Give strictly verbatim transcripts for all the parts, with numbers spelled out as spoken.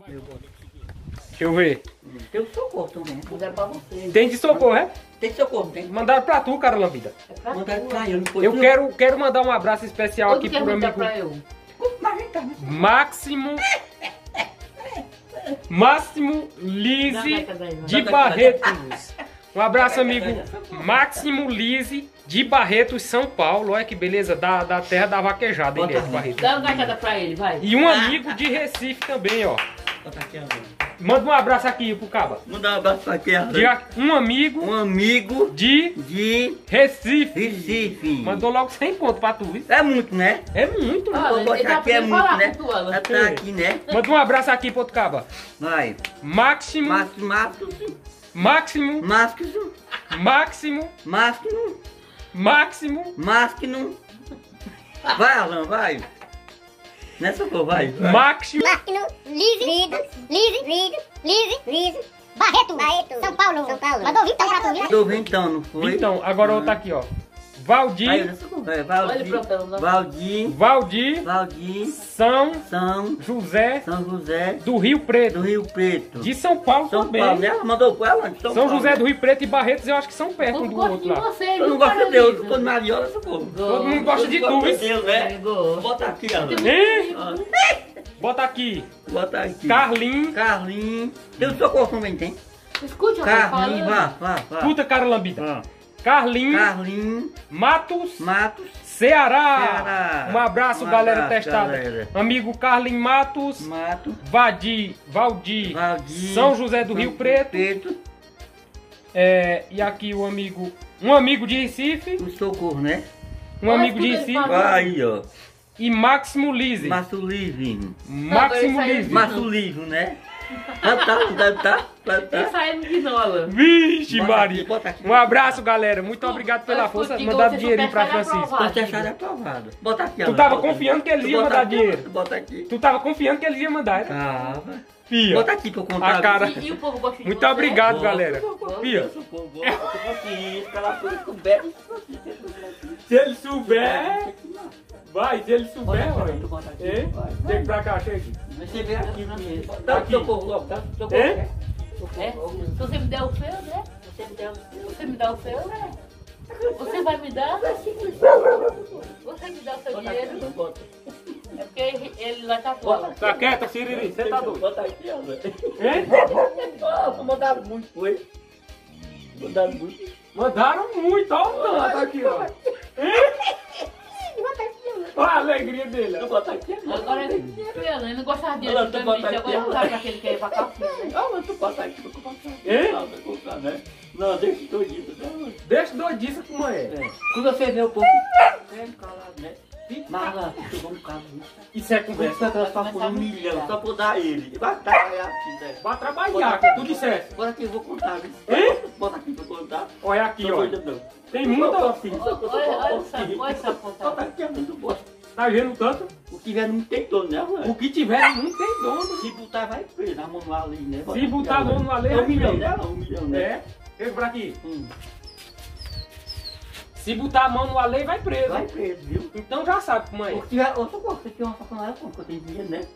Deixa eu ver. Tem o socorro também. Mandaram pra você. Tem de socorro, é? Tem socorro, tem. Mandaram pra tu, cara lambida. É Mandaram pra eu, não foi Eu tu? quero, quero mandar um abraço especial aqui pro amigo pra eu? Máximo Máximo Lise Não, vai, vai, vai. de Barretos. Um abraço, amigo Máximo Lise de Barretos, São Paulo. Olha que beleza, da, da terra da vaquejada, ele é de Barretos. Dá uma gaitada pra ele, vai. E um amigo de Recife também, ó. Bota aqui, ó. Manda um abraço aqui pro Caba. Manda um abraço pra quem? De a- um amigo Um amigo de de Recife. Recife. Mandou logo cem pontos pra tu, viu? É muito, né? É muito, Ah, mano. Vou ele botar tá aqui, é podendo muito, falar né? com tu, Alan. Já tá aqui, né? Manda um abraço aqui pro outro Caba. Vai. Máximo, Máximo, Máximo, Máximo, Máximo, Máximo, Máximo, Máximo, Máximo. Vai, Alan, vai. Nessa cor, vai. vai. Máximo. Máquino, Lise, Lise, Lise, Lise, Lise, Lise, Barreto, Barreto, São Paulo, São Paulo. Mandou vintão pra tu, viu? Mandou vintão, não foi? Então, agora outro aqui, ó. Valdir, Aí, nessa cor, vai. Olha pra tela, Valdir, não. Valdir, Valdir, Valdir, São São José São José do Rio Preto. do Rio Preto. De São Paulo São também. Paulo, né? Ela mandou pra ela? São, São Paulo, José né? do Rio Preto e Barretos, eu acho que são perto um Eu do gosto outro de lá. você, Eu viu, não gosto de Deus, eu Carolina? tô na mariola, essa cor. Todo mundo gosta de tu, Deus, viu? né? Gosto. Bota aqui, Alan. Hein? Ó, Bota aqui. Bota aqui. Carlinhos. Carlinhos. Tem o socorro também, tem? Escute, Alan, Carlinhos, falando. vá, vá, vá. Puta cara lambida. Vá. Carlinhos. Carlinhos, Matos. Matos, Ceará. Ceará. Um abraço, Um galera abraço, testada. galera. Amigo Carlinhos Matos. Matos, Vadir. Valdir. Valdir, São José do São Rio Preto. Preto. É, e aqui o amigo. Um amigo de Recife. O socorro, né? Um Olha amigo de tudo ele Recife. falou. Aí, ó. E Máximo Lise. Márcio Livre. Máximo Não, agora Lise. Márcio Livre, né? Já tá, já tá, já Tem tá. saindo de nola. Vixe, Bota Maria. aqui, bota aqui. Um abraço, galera. Muito obrigado pela Mas, força. contigo, Mandar você dinheirinho só pra prefere Francisco. aprovar. Pode achar aprovado. Bota aqui, Tu Alan, tava bota confiando aqui. que eles Tu iam bota mandar aqui, dinheiro. tu Bota aqui. Tu tava confiando que eles iam mandar, era? Tava. Fia. Bota aqui pra eu contar. A cara. E, e o povo gosta de Muito você? obrigado, Gosto, galera. gosto, Fia. gosto, gosto, gosto, Francisco, ela foi descoberta. Se ele souber. Vai, se ele souber, Bota vai. aqui, bota aqui, Hein? vai. Chega pra cá, chega. Você vem aqui, Francisco. Dá o Aqui. socorro logo, dá o socorro. Hein? É? Se você me der o seu, né? Você me deu o seu. Você me dá o seu, né? Você vai me dar? Você me dá o seu Bota aqui, dinheiro? bota. É porque ele, ele lá tá fora. Tá quieto, Siriri? Você tá doido? Bota aqui, ó. Hein? Ah, mandaram muito, foi. Mandaram muito. Mandaram muito, ó. o tanto aqui, ó. Olha a alegria dele. ó. Bota aqui, Agora ele, ele não gostava de Ela dinheiro, tá então botando agora não aqui. sabe pra que ele quer ir pra calcinha, né? Ah, mas tu bota aqui pra comprar. Hein? Não, vai comprar, né? Não, deixa doidinho. Não. Deixa doidice como é. É. Quando você vê o povo, é calado, né? Mas lá, chegou um caso. Isso é Você conversa. vai só por um milhão, só por dar ele. Vai trabalhar aqui, né? Vai trabalhar, que tu disseste. Bora aqui, eu vou contar. viu? Hein? Bota aqui pra eu contar. Olha aqui, Tô ó. doido, não. Tem muita. Olha, olha essa, olha essa Bota ponta. aqui, eu não gosto. Tá vendo tanto? O que tiver não tem dono, né, mano? O que tiver não tem dono. Se botar, vai preso. Na mão no ali, né? Se botar a mão no além, é um vai milhão, preso. né? Um milhão, né? É. Chega pra aqui. Hum. Se botar a mão no além, vai preso. Vai preso, viu? Então já sabe como é. O que tiver, eu só gosto, se tiver uma sacanagem, eu compro, eu tenho dinheiro, né?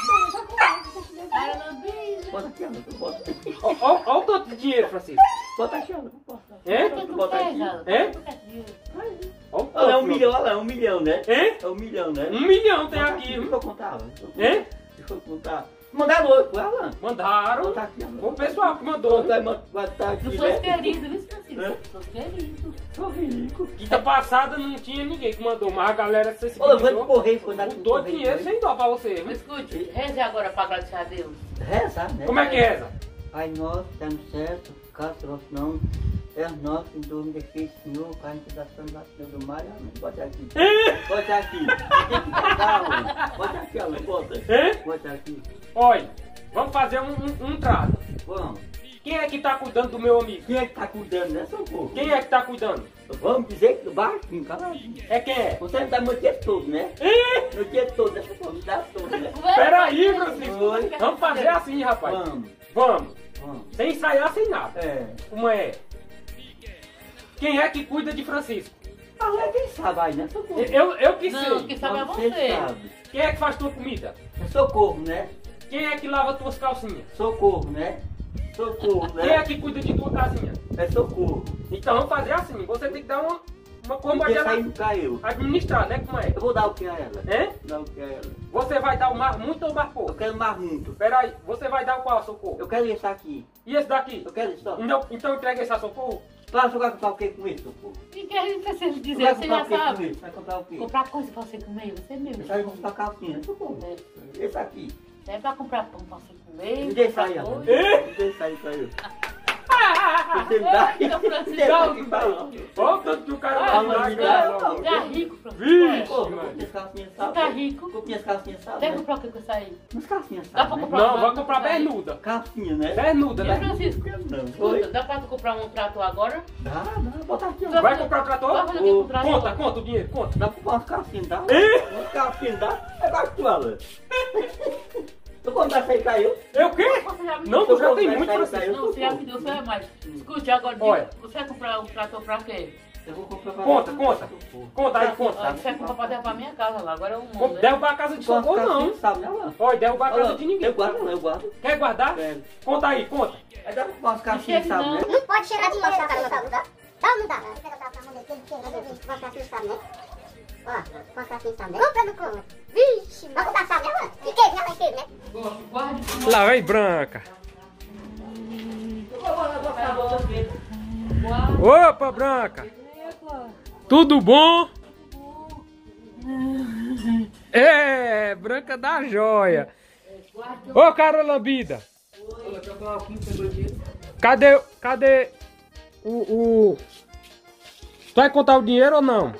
Aí ela diz, Bota aqui, Ana, tu bota aqui. Olha o tanto de dinheiro, Francisco. Bota aqui, Ana, bota. É? "Por que tu Bota quer, aqui. Jana? É? Por que tu quer dinheiro?" Olha o Olha, é um tanto. milhão, olha lá, é um milhão, né? Hein? É um milhão, né? Um milhão tem Bota aqui. Deixa viu? eu contar, Ana. Hein? Deixa eu contar. Mandaram oito, Alan. Mandaram. Bota aqui, Ana. O pessoal que mandou. Vai botar aqui, Não sou né? querido, viu, Francisco? É? Sou querido. Sou rico. Quinta passada não tinha ninguém que mandou, mas a galera se Olha, eu vou sensibilizou. de correio, foi dar Botou dinheiro sem dó pra você. viu? Escute, reze agora pra agradecer a Deus. Reza, né? Como é que reza? Pai nosso, que está no céu, caso nosso não, é nosso, em dorme de Senhor, carne que dá sangue da Senhor do mar, amém. Bota aqui. Bota aqui. Tem que cantar, Alan. Bota aqui, Alan, bota. Hein? Bota aqui. Olha, vamos fazer um, um, um trato. Vamos. Quem é que tá cuidando do meu amigo? Quem é que tá cuidando, né, socorro? Quem é que tá cuidando? Vamos dizer que do baixinho, caladinho. É quem é? Você me dá meu dia todo, né? Ih, Meu dia todo, né, socorro? Me dá todo, né? peraí, Francisco. Oi. Vamos fazer assim, rapaz. Vamos, Vamos. vamos. Sem ensaiar, sem nada. É. Como é? Quem é que cuida de Francisco? Ah, quem sabe aí, né, socorro? Eu, eu que Não, sei. que sabe é Você você. sabe. Quem é que faz tua comida? É socorro, né? quem é que lava tuas calcinhas? Socorro, né? Socorro, Quem é né? que cuida de tua casinha? É socorro. Então vamos fazer assim, você tem que dar uma, uma forma de Deixa aí ela não caiu. administrar, né? Como é? Eu vou dar o que a ela? Hein? Vou dar o que a ela? Você vai dar o mar muito ou mar Eu pouco? quero mais muito. Peraí, você vai dar o qual, Socorro? Eu quero esse aqui. E esse daqui? Eu quero isso. Ó. Então, então entrega esse a Socorro? Claro, você vai comprar o que com isso, socorro? E que a gente precisa Você dizer, vai você comprar já o que com sabe. isso? Vai comprar o quê? Comprar coisa pra você comer, você mesmo. Você vai comprar calcinha, socorro. Esse aqui. É pra comprar pão pra você comer. Me deixa aí, comprar ó. coisa. Me deixa aí pra eu. Você me dá aí. Eita, Francisco. Me deixa aqui pra eu. Olha o tanto que o cara Ah, vai mas lá e você vai é- logo. você é rico, Francisco. Vixe, Pô, mano. com minhas calcinhas Você salve. tá rico. Com minhas calcinhas salve. Quer né? comprar o que com isso aí? Minhas calcinhas Dá pra salve. né? comprar Não, uma- vai comprar bermuda. Calcinha, né? Bermuda, E né? Francisco, Não, escuta, foi. dá pra tu comprar um trator agora? Dá, dá. Bota aqui, ó. Vai Vai comprar o Vai trator? fazer o que com o trator? Conta, conta o dinheiro, conta. Dá pra comprar umas calcinhas, dá? Ih! Umas calcinhas, dá? É bacana. Tu comprar essa aí pra eu? Eu o quê? Você já me Não, deu. tu já tem Vai muito, sair, Francisco. sai. Não, você já me deu, você é mais. Escute, agora diga, Olha. você vai comprar um trator pra quê? Eu vou comprar pra Conta, conta. Conta aí, conta. Ah, você vai comprar pra levar pra minha casa lá, agora é um Com- mundo, né? Derrubar a casa de Umas Socorro, não. calcinhas, sabe, né, lá? Olha, derrubar a casa de ninguém. Eu guardo, não, eu guardo. Quer guardar? É. Conta aí, conta. Aí dá pra comprar umas calcinhas, Não sabe, chega, né? Não pode cheirar dinheiro essa cara, não dá? Não dá? Dá ou não dá? Vamos caçar sabe, né? Ó, vamos caçar sabe, né? Compra ou não compra? Vixe, vamos comprar sabe, né? E queijo, né? Vai queijo, né? Guarde. Lá vem branca. Opa, branca. Tudo bom? É, branca da joia. Ô, cara lambida. Cadê, cadê o, o... Tu vai contar o dinheiro ou não?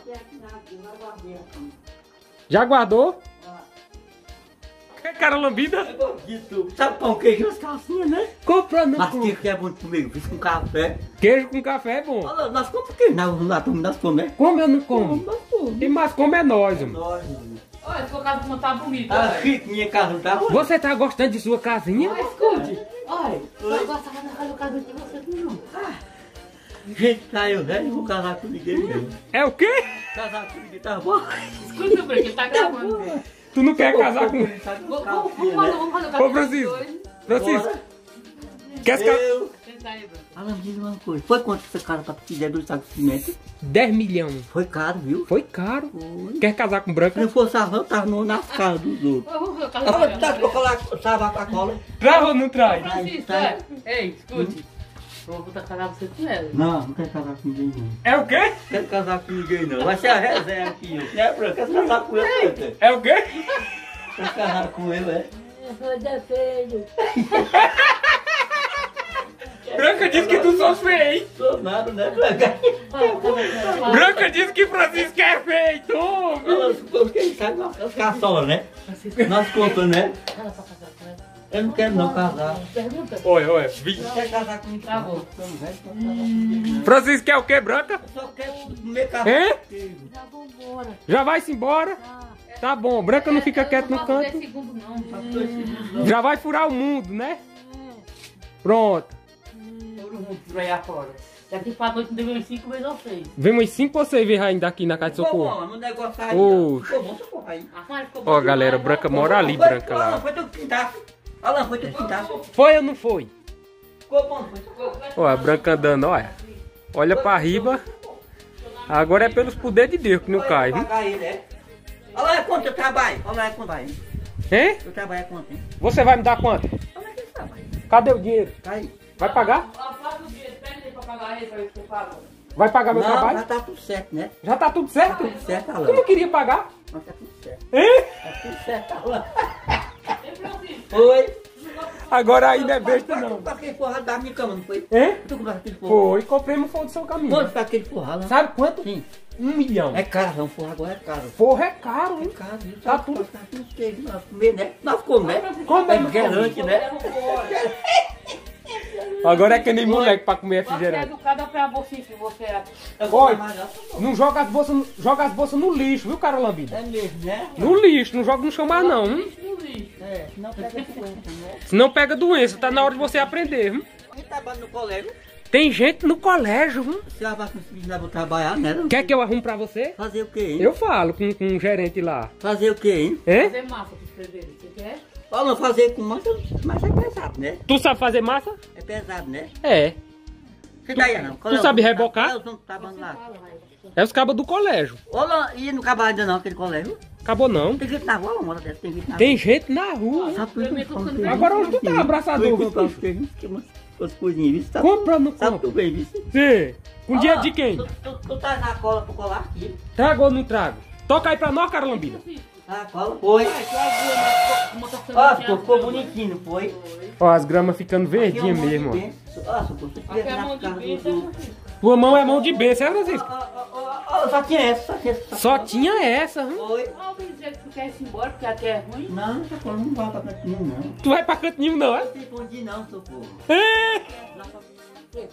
Já guardou? Que cara lambida? Gordito. Sabe pão, queijo e as calcinhas, né? Comprando Mas queijo que é bom comigo, fiz com café. queijo com café é bom. Olha, nós compramos queijo, nós, nós, nós comemos. Como eu não como? Nós comemos. Quem mais come é nós, mano. Nós. Olha, sua casa como tá bonita. A rica, minha casa não tá ruim. Você tá gostando de sua casinha? Escute, olha, eu gostava da casa do caso de você, não. Gente, tá eu velho, não vou casar com ninguém mesmo. É o quê? Casar com ninguém tá bom. Escuta, Branco, ele tá gravando. Tu não quer casar com... Sabe com Vamos calcinha, fazer, né? vamos fazer o Ô, caso Francisco. dois. Francisco, quer casar? Eu. Senta aí, Branco. Alan, me diz uma coisa. Foi quanto essa cara pra pedir dois sacos de cimento? dez milhões. Foi caro, viu? Foi caro. Foi. Quer casar com Se branca? não fosse a eu tava no- nas casas dos outros. Vamos fazer o caso Ela dois. tá com colar, sabe a cola? Traz ou não traz? Francisco, Tá. é. Ei, escute. Eu vou botar casar você com ela. Não, não quero casar com ninguém não. É o quê? Não quero casar com ninguém não. Vai ser a resenha aqui, ó. Né, Branca? Quer casar com ele, Branca? É o quê? Quer casar com ele, é? Eu defendo. Branca disse que tu sou feio, hein? Sou nada, né, Branca? Branca disse que Francisco é feio. Toma. Ela supôs que ele sabe nós caçola, né? Nós contas, né? Ela pra casar com ela. Eu não quero não casar. Pergunta. Olha, olha. vi- Não quero casar com ninguém. Tá bom. Eu não quero casar com ninguém. Francisco quer o quê, branca? Eu só quero comer café. Hein? contigo. Já vou embora. Já vai-se embora? Tá bom, branca não fica quieto no canto. Segundo, não. Mas dois segundos, Já vai furar o mundo, né? Pronto. Todo mundo por aí afora. Daqui pra noite não deu uns cinco vezes ou seis. Vemos cinco ou seis vezes ainda aqui na casa de Ficou socorro. bom, no negócio aí. Oxe. Ficou bom, ficou aí. Ah, mas ficou bom Ó, galera, demais, branca né? mora ali, Foi- branca Alan, lá. foi tu que pintasse. Alan, foi tu que pintasse. Foi ou não foi? Ficou bom, foi tu. Ó, a branca andando, olha. Olha pra riba. Agora é pelos poderes de Deus que não cai, viu? Pagar ele, é? Olha lá, é quanto eu trabalho? Olha lá, é quanto vai? Hein? Eu trabalho é quanto, hein? Você vai me dar quanto? Olha lá que trabalho. Cadê o dinheiro? Tá aí. Vai pagar? Ó, faz o dia, pede aí pra pagar ele, pra ver se você paga. Vai pagar meu Não, já trabalho? tá tudo certo, né? Já tá tudo certo? Tudo certo, Alan. Tu não queria pagar? Mas tá tudo certo. Hein? Tá tudo certo, Alan. Ei, Francisco, Foi. Agora aí não é besta não. Tu comprou aquele forrado da minha cama, não foi? Hein? Tu comprou aquele forrado? Foi, comprei foi do seu caminho. Quanto foi aquele forrado, Alan? Sabe quanto? Sim. Um milhão. É caro, não. Forrado agora é caro. Porra, é caro, hein? É caro, viu? Tá tudo. Tá tudo cheio. Nós comer, né? Nós comemos. Comemos, É garante, né? Agora é que nem moleque pra comer você é refrigerante. educada pra bolsinha que você é. Eu vou Olha, mais, não. não joga as bolsas, joga as bolsas no lixo, viu, cara lambida? É mesmo, né? No lixo, não joga no chão mais não, hein? No lixo. É, senão pega doença, né? Senão pega doença, tá na hora de você aprender, viu? A gente trabalha no colégio. Tem gente no colégio, viu? Se lavar com os filhos, nós vamos trabalhar, né? Quer que eu arrume pra você? Fazer o quê, hein? Eu falo com, com um gerente lá. Fazer o quê, hein? Hein? Fazer massa pra escrever, você quer? Falando fazer com massa, massa é pesado, né? Tu sabe fazer massa? É pesado, né? É. Você daí, não. tu sabe rebocar? Qual é os cabos lá? É os cabos do colégio. Olha, e não acabou ainda não, aquele colégio? Acabou não. Tem gente na rua, uma hora dessa, tem gente na rua. Tem gente na rua. Sabe por que eu não Agora onde tu tá, abraçador? Fui comprar umas coisinhas, umas- umas coisinhas, viu? Sabe- Comprando Sabe compra. tu bem, viu? Sim. Com dinheiro de quem? Tu, tu, tu tá na cola pra colar aqui. Trago ou não trago? Toca aí pra nós, cara lambida. Ah, cola? Foi. Ó, ficou, ficou bonitinho, não foi? Ó, as gramas ficando Aqui é verdinhas um monte de mesmo, ó. benção. Ó, se você Aqui é tivesse a mão na de casa besta, do... Tua mão é mão de besta, é, Francisco? Ó, ó, ó, ó, só tinha essa, só tinha essa. Só tinha essa, hum? Foi. Ah, eu pensei que tu quer ir embora porque aqui é ruim. Não, essa cola não vai pra cantinho, não. Tu vai pra canto nenhum não, é? Não tem pra onde ir, não, socorro. É. Não tem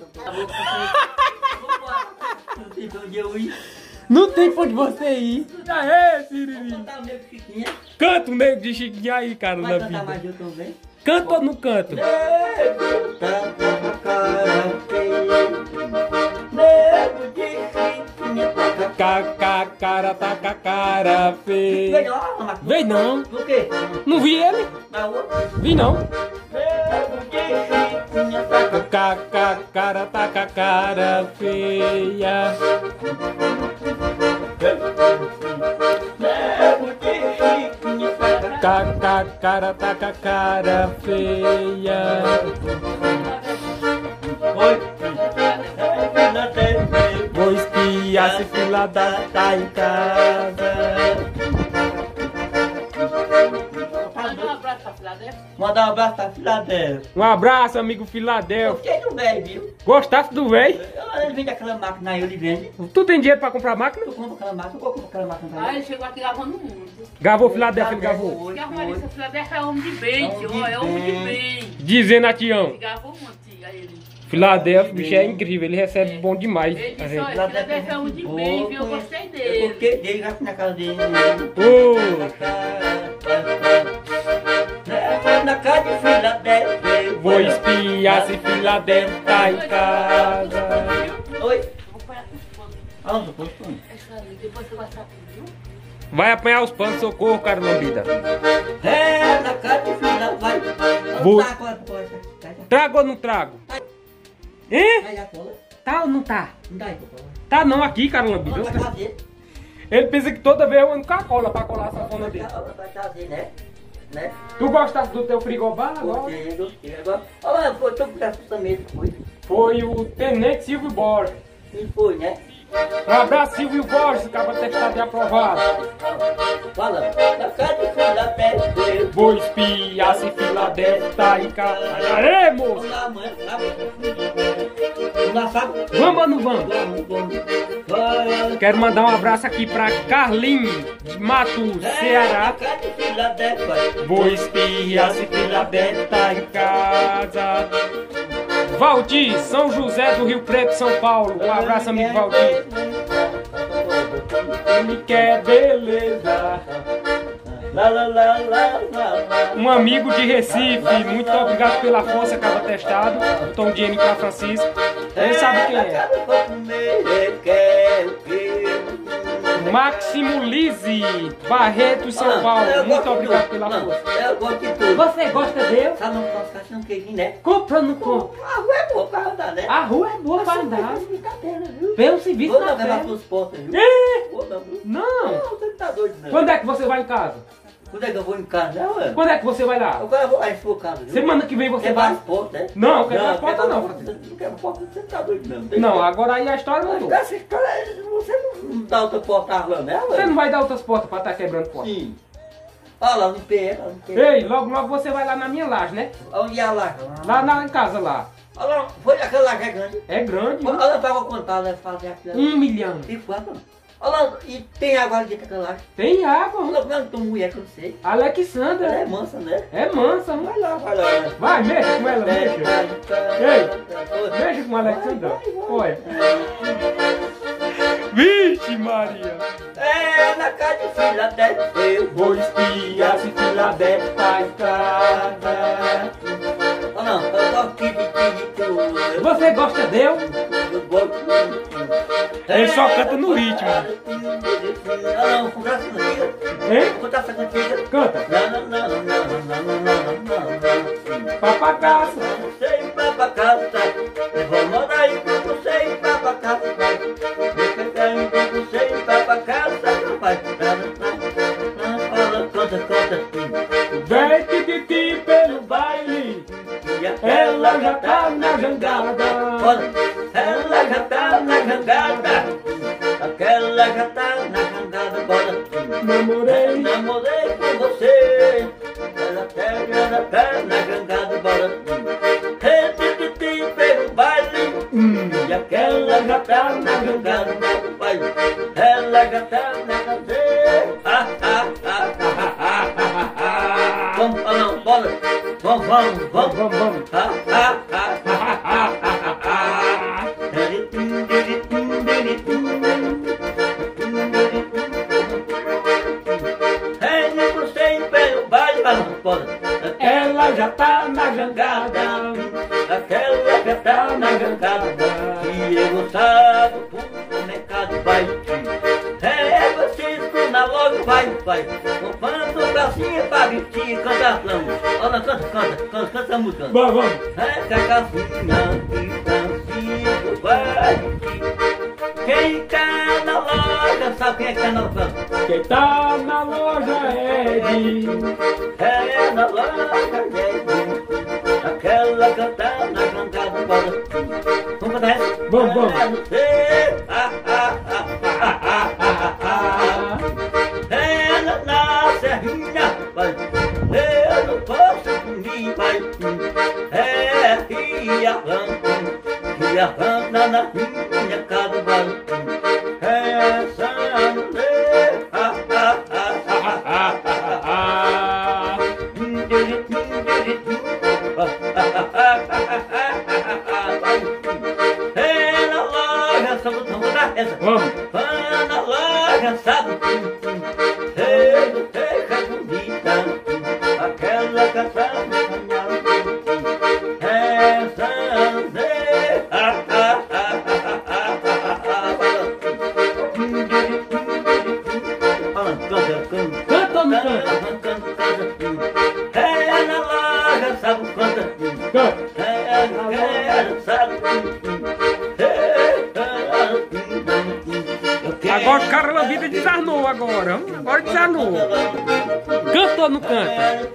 pra onde eu ir. Não tem pra onde você ir. Aê, Siriri. Vou cantar o meu Chiquinha. Canta um nego de Chiquinho aí, cara, Vai na cantar vida. mais eu também? Canta ou não canta? Nego tá na cara feia. Nego de Chiquinha tá com a Ca, ca, cara, tá com a cara feia. Veio lá, Marcos? Vem não. Do quê? Não vi ele? Na rua? Vi não. Nego de Chiquinha tá com a Ca, ca, cara, tá com a cara feia. Nego de Chiquinha tá com a Ca, ca, cara, tá com a cara feia. Oi. Não tem Vou espiar se fila da tá em casa. Manda um abraço pra Filadélfia. Mandar um abraço pra filha dela. Um abraço, amigo Filadélfia. Gostei do velho, viu? Gostasse do véi? Ele vende aquela máquina aí, ele vende. Tu tem dinheiro pra comprar máquina? Eu compro aquela máquina, eu compro aquela máquina Ah, também. ele chegou aqui gravando muito. Gravou Filadélfia, ele gravou. Foi, Porque a foi. Marisa Filadélfia é homem de bem, É homem tio. de ó, É homem de bem. bem. Dizendo a Tião. Ele gravou muito a ele. Filadélfia, bicho, é incrível. Ele recebe bom demais. Ele a disse, gente. olha, Filadélfia é homem de bem, viu? Eu gostei Eu dele. coloquei dele, já fui na casa dele. Ô, Na casa de filha dela. vou espiar se Filadélfia tá em casa. Oi. Eu vou parar com os pontos. Aonde eu posso ir? Essa ali, depois você vai saber, viu? Vai apanhar os panos, socorro, cara lambida. É, na casa de filha, vai. Vou- Tá, qual é a coisa? Trago ou não trago? Hein? Aí a cola. Tá ou não tá? Não dá aí pra colar. Tá não aqui, cara lambida. Não, vai fazer. Ele pensa que toda vez eu ando com a cola pra colar a safona dele. Vai fazer, né? Né? Tu gostasse do teu frigobar agora? Gostei, gostei. Agora, olha lá, foi, tô com essa também, foi. Foi o Tenente Silvio Borges. E foi, né? Um abraço, Silvio Borges, acaba testado e aprovado. Fala, na casa de filha dela. Vou espiar se Filadélfia tá em casa. Aê, moço! Vamos lá, amanhã, sabe? Vamos lá, sabe? Vamos ou não vamos? Vamos, vamos. Vai. Quero mandar um abraço aqui pra Carlinhos, de Mato, Ceará. Na casa de filha dela, vai. Vou espiar se Filadélfia tá em casa. Valdir, São José do Rio Preto, São Paulo. Um abraço, amigo Valdir. Ele quer beleza. Lá, lá, lá, lá, lá, lá. Um amigo de Recife, muito obrigado pela força, acaba testado. Botou um dinheiro pra Francisco. Ele sabe quem é. Máximo Lise, Barreto, São Paulo. Muito obrigado pela força. Eu gosto de tudo. Você gosta dele? Sabe não posso ficar sem um queijinho, né? Compra ou não compra? A rua é boa pra andar, né? A rua é boa pra andar. Brincadeira, viu? Pelo serviço Vou na não levar perna. suas portas, viu? É. Vou não, viu? Não. Não, você não tá doido, não. Quando é que você vai em casa? Quando é que eu vou em casa, né, mano? Quando é que você vai lá? Agora eu vou lá em sua casa, viu? Semana que vem você Quer vai? várias portas, né? Não, quer várias quer portas não, várias portas. Não quer porta, você não tá doido, não. Tem Não, que- agora aí a história mudou. Essa história, você não, não dá outra porta lá, né, Você mano? não vai dar outras portas pra estar quebrando porta. Sim. Olha lá no P E, lá no P E. Ei, logo logo você vai lá na minha laje, né? Onde é a laje? Lá na em casa lá. Olha lá, foi aquela laje é grande. É grande. Olha lá pra eu contar, né, fazer aquilo. Um milhão. E quanto? Olha lá, e tem água ali dentro daquela laje. Tem água. Olha lá, não tem mulher que eu não sei. Alexandra. Ela é mansa, né? É mansa. Vai lá, vai lá. Vai, mexa com ela, Vai, mexa. vai, vai. Mexa com a Alexandra. Vai, vai, vai. Olha. Vixe Maria. É, na casa de filha dela, eu Vou espiar se Filadélfia tá em casa. Oh, não, eu gosto de de tudo. Você gosta dele? Eu gosto. Ele só canta no ritmo. Ah, não, vou contar essa cantiga. Hein? Vou contar essa cantiga. Canta. Não, não, não, não, não, não, não, bagaça. Você ir pra pra casa, eu vou mandar aí pra você ir pra pra casa. Eu quero ir pra você ir pra pra casa, rapaz. Fala, canta, canta. Vem tititi pelo baile, ela já tá na jangada. Ela já tá na jangada. Aquela já tá na jangada, bora. Namorei, Namorei com você. Ela pega, ela tá na jangada, bora. Tititi pelo baile, e aquela já tá na jangada, vai. Ela já tá na jangada. Ah, ah, ah, ah, ah, ah, ah. Vamos, ah, não, bora. Vamos, vamos, vamos, vamos, vamos. ah, ah, ah, ah, ah, ah, ah. Ele por sempre o baile, bora. Ela já tá na jangada. Aquela já tá na jangada. E eu gostava pro mercado, vai. É você na loja, vai, vai. Comprando calcinha pra vestir, canta flama. Olha, canta, canta, canta, canta a música. Vamos, vamos. Essa calcinha que Francisco vai vestir. Quem tá na loja, sabe quem é que tá na loja? Quem tá na loja é de... É na loja, é aquela cantar na cantada, bora. Vamos cantar essa? Vamos, vamos. Ah, ah, ah, ah, ah, ah, ah. Ela na serrinha, vai. Eu não posso dormir, vai. É riarrão, riarrão na minha casa, vai. Essa mulher, ah, ah, ah, ah, ah, ah, ah. É na loja, sabe, vamos dar essa. Vamos. Vai na loja, sabe, ei, deixa bonita, aquela caçada, essa mulher, ah, ah, ah, ah, ah, ah, ah. Canta, canta. Canta ou não canta? É na loja, sabe, canta. Canta. É na loja, sabe. Agora o cara na vida desarnou agora. hum? Agora desarnou. Canta ou não canta?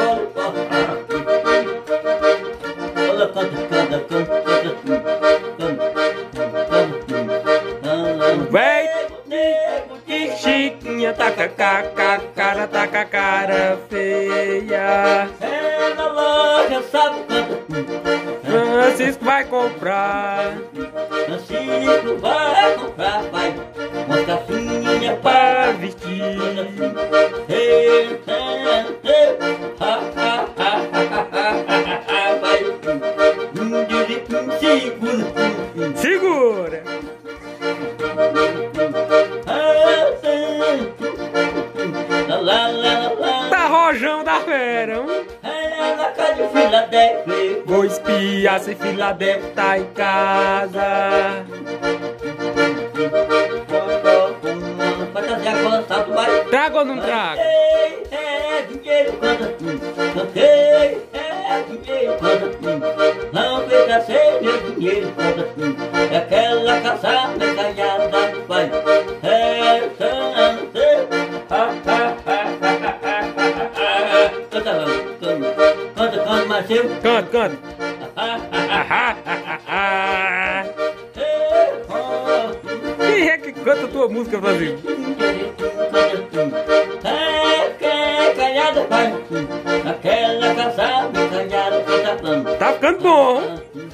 Vem de chiquinha, taca caca, cara, taca cara feia. É na loja, sabe, canta. Francisco vai comprar Francisco vai comprar, vai. Uma calcinha pra pra vestir. Ei, ei, ei, ha, ha, ha, ha, ha, ha, vai. Segura. Segura. Lá, lá, lá, lá. Tá rojão da fera. hum? É na casa de Filadélfia. Vou espiar se Filadélfia tá em casa. Vai trazer a cola, sabe, vai. Trago ou não trago? Ei, é dinheiro, quando cantei, é dinheiro, quando não fica sem meu dinheiro, quando é aquela caçada metralhada, vai. É santo, ha, ha, ha, ha, ha, ha, ha. Canta, canta, canta, canta, Marcelo. Canta, canta. Ha, ha, ha, ha. Quem é que canta a tua música, Brasil? É, que calhada, vai. Aquela caçada calhada que tá falando. Tá ficando bom.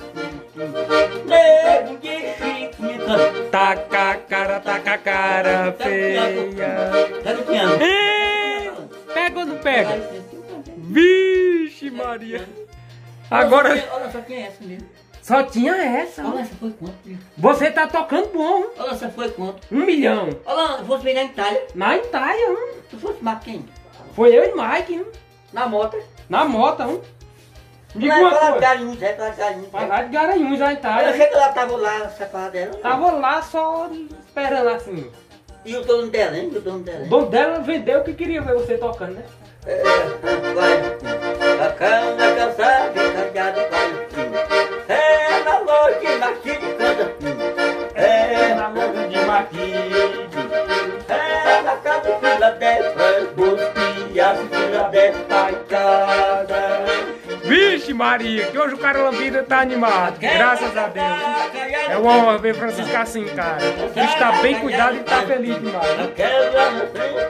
Nego de chique, canta. Taca a cara, taca a cara feia. Pega o piano. Ei, pega ou não pega? Vixe Maria. Agora Olha só quem é essa mesmo. só tinha essa. Olha, essa foi quanto? Filho? Você tá tocando bom. Olha, essa foi quanto? Um milhão. Olha, se fosse bem na Itália, Na Itália, hum. se fosse mais quem? Foi eu e Mike, hum. Na moto. Na moto, hum. Diga Lá uma para coisa. Galinhos, é para Galinhos. Vai lá de Garanhuns, na Eu Itália. sei que ela tava lá separada dela. Tava lá só esperando assim. E o dono dela, hein? E o dono dela. O hein? dono dela vendeu que queria ver você tocando, né? É, é, vai. a cana cansada e cadeada para o fim. É na loja de Marquinhos canta fim. É na loja de Marquinhos. É na casa de Filadélfia, Bosque, as Filadélfia em casa. Vixe Maria, que hoje o Carolambida tá animado, graças a Deus. É uma honra ver Francisco assim, cara. O bicho tá bem cuidado e tá feliz demais. Aquela